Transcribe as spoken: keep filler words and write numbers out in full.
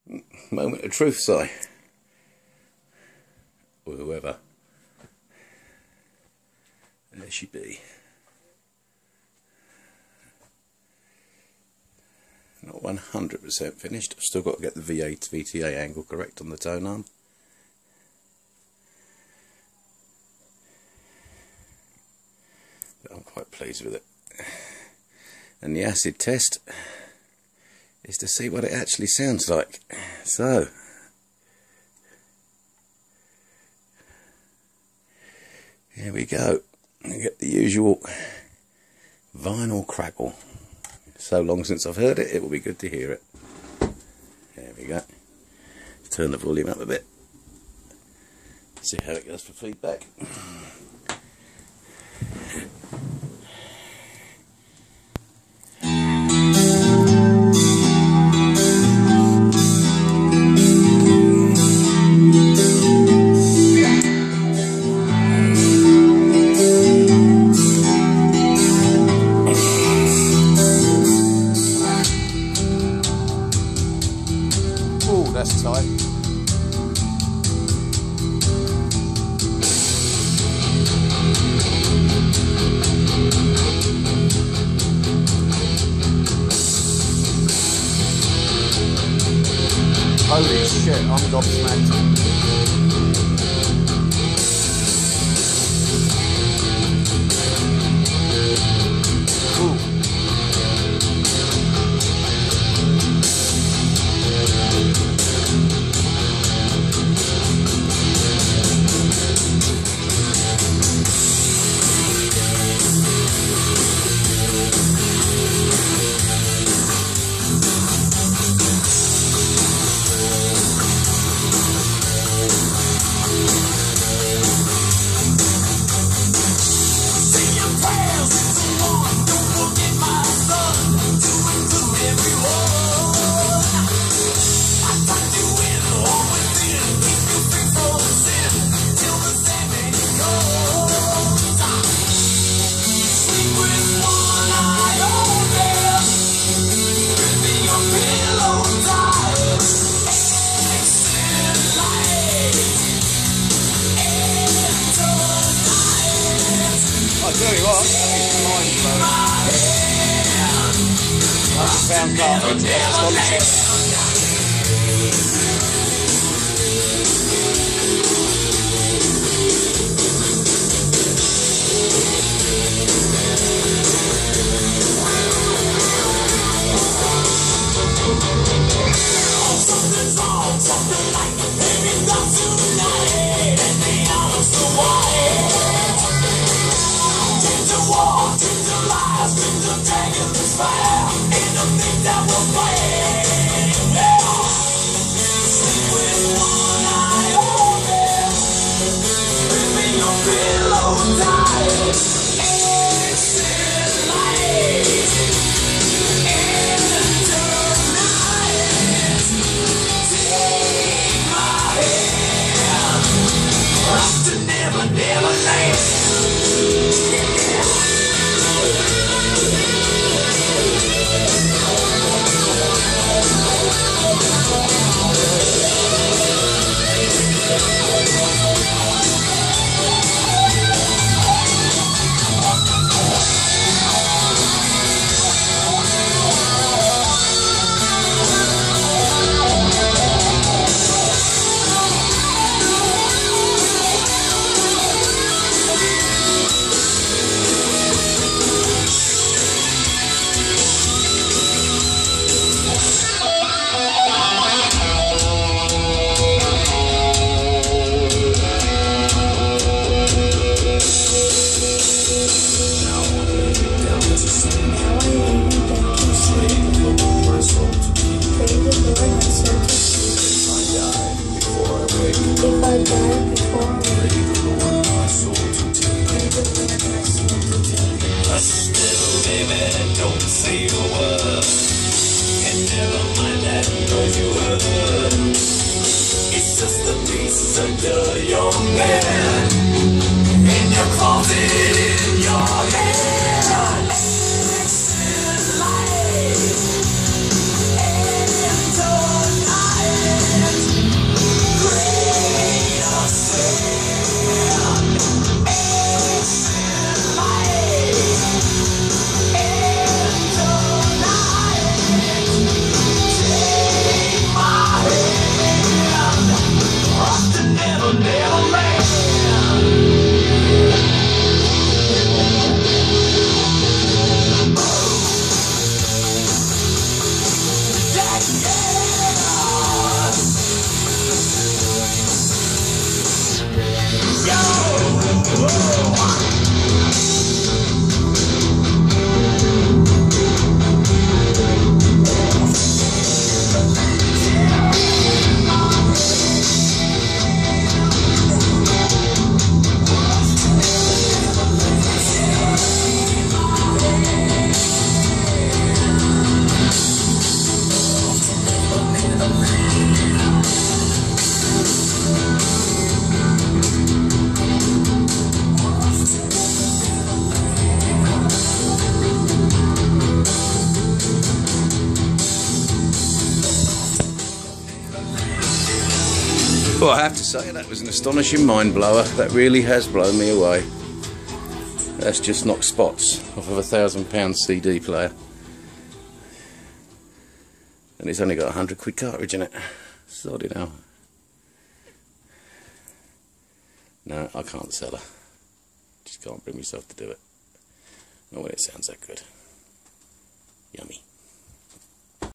Moment of truth, Si. Or whoever. There she be. Not one hundred percent finished. I've still got to get the V A to V T A angle correct on the tone arm. But I'm quite pleased with it. And the acid test is to see what it actually sounds like. So, here we go. You get the usual vinyl crackle. So long since I've heard it, it will be good to hear it. There we go. Turn the volume up a bit. See how it goes for feedback. That's tight. Holy shit, I'm gobsmacked. Found carpet, that's astonishing. Something's wrong, something like the baby got tonight, and the hours so wide. Dreams of war, dreams of lies, dreams of dragons fire, and the things that will play. Sleep with one eye open, gripping your pillow tight. Exit light into night. Take my hand, up to never, never land. Under your bed, in your closet, in your head. Exit light into night. Well, I have to say, that was an astonishing mind blower. That really has blown me away. That's just knocked spots off of a thousand pound C D player. And it's only got a hundred quid cartridge in it. Sorry now. No, I can't sell her. Just can't bring myself to do it. Not when it sounds that good. Yummy.